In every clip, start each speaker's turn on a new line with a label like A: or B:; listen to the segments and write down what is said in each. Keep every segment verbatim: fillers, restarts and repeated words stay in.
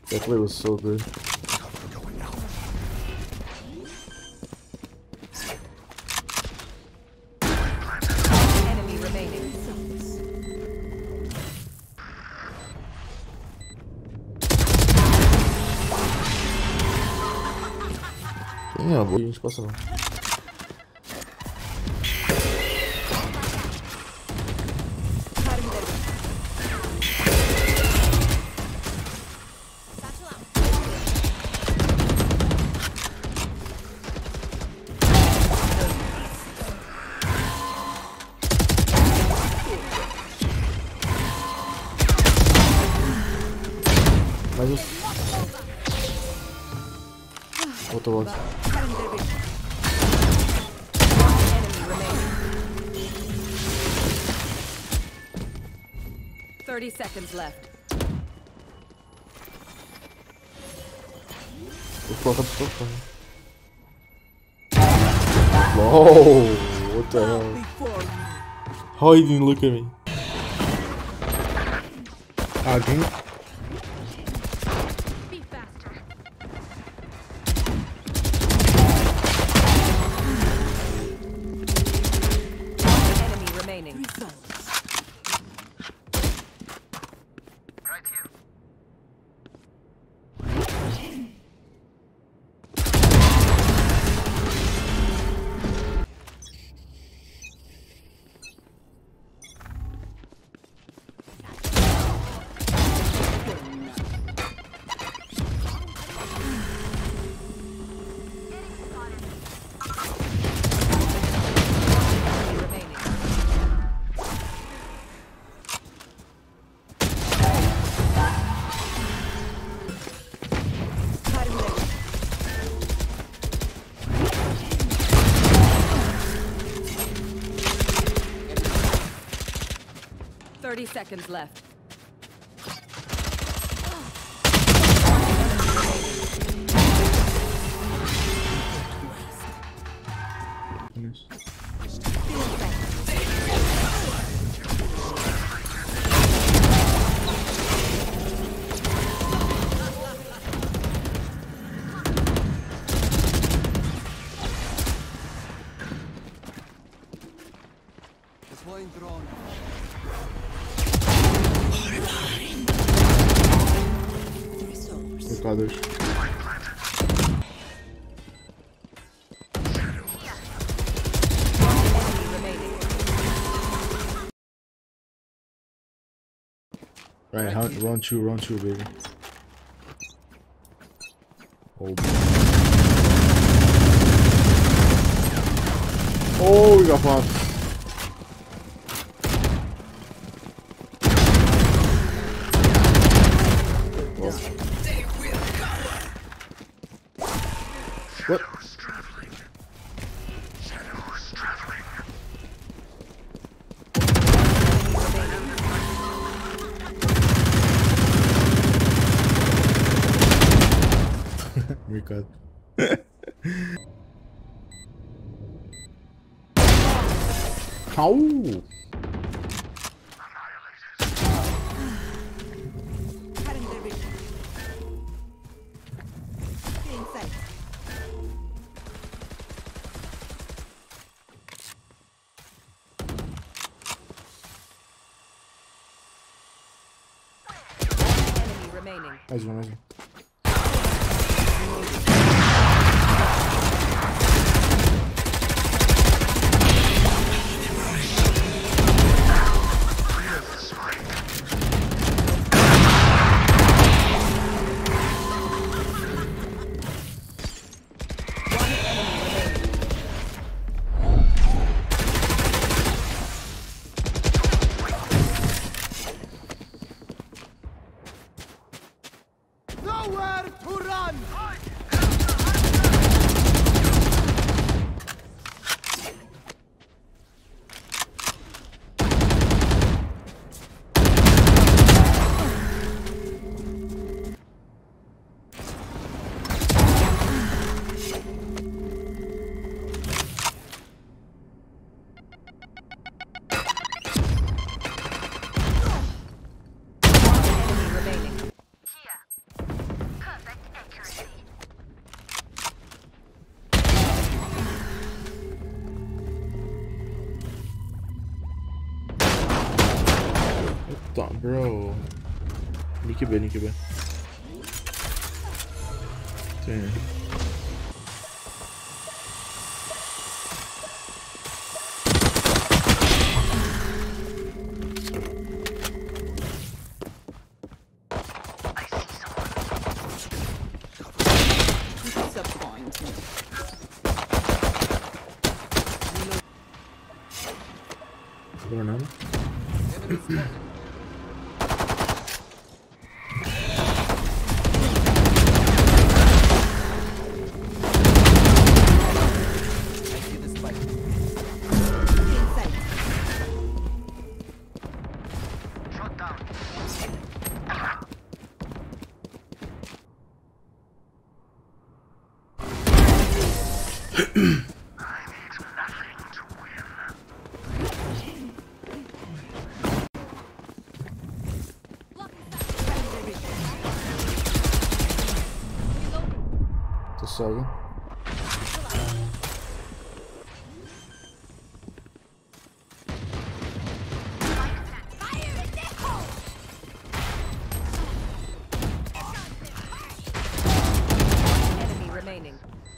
A: That play was so good.
B: Enemy remaining.
A: Quem é, boa? A gente passa não. Mas eu... Outro box.
B: thirty seconds left.
A: Vou colocar pro sofá. Whoa! What the hell? How he didn't look at me? Alguém?
B: Enemy remaining. thirty seconds left.
C: Deploying drone.
A: Recados. Right, how, run two, run two, baby. Oh, oh, we got popped. What? Rico. How?
B: Remaining.
A: Mais um, mais um.
C: Nowhere to run!
A: Stop, bro. Nick B, Nick B. Sim.
C: Enemy
A: Fernando.
C: spotted. I see the spike. Shot down.
A: Tô cego.
B: Enemy remaining.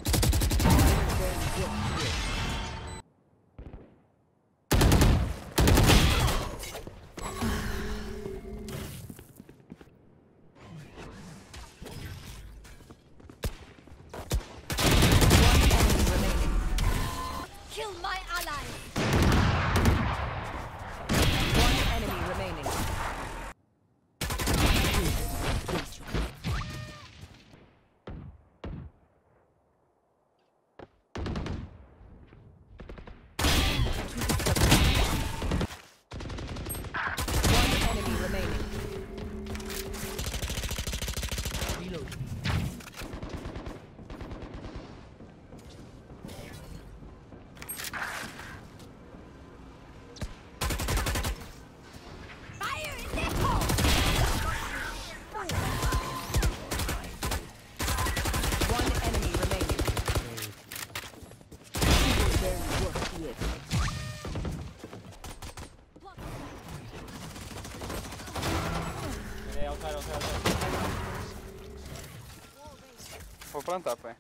D: Kill my ally.
B: One enemy remaining. One enemy remaining.
D: Fire in the hole.
B: One enemy remaining.
E: Vou plantar, pai.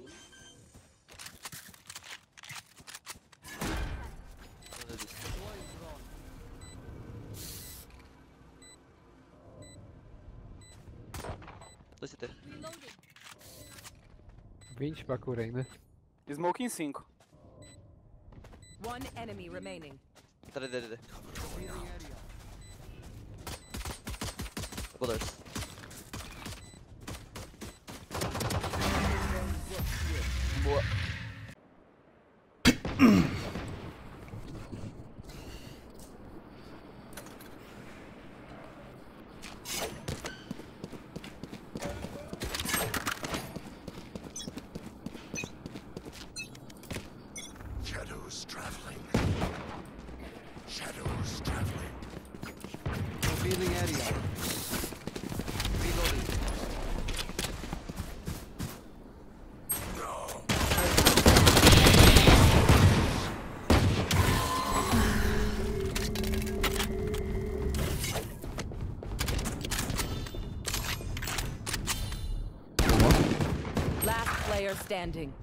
F: dois C T.
G: vinte pra cura ainda.
E: Smoke em cinco.
B: One enemy remaining.
F: Tá D D D.
C: Clearing area.
F: Double doors.
E: Boa.
H: Shadows traveling. Shadows traveling.
C: Revealing area. Reloading.
B: Last player standing.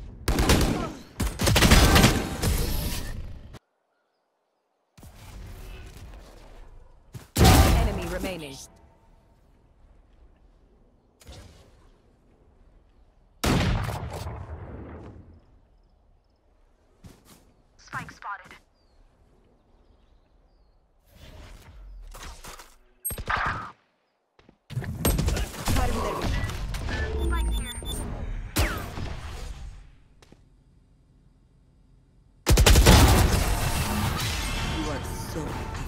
B: Enemy remaining.
D: Spike spotted. Spike's here.
B: You are so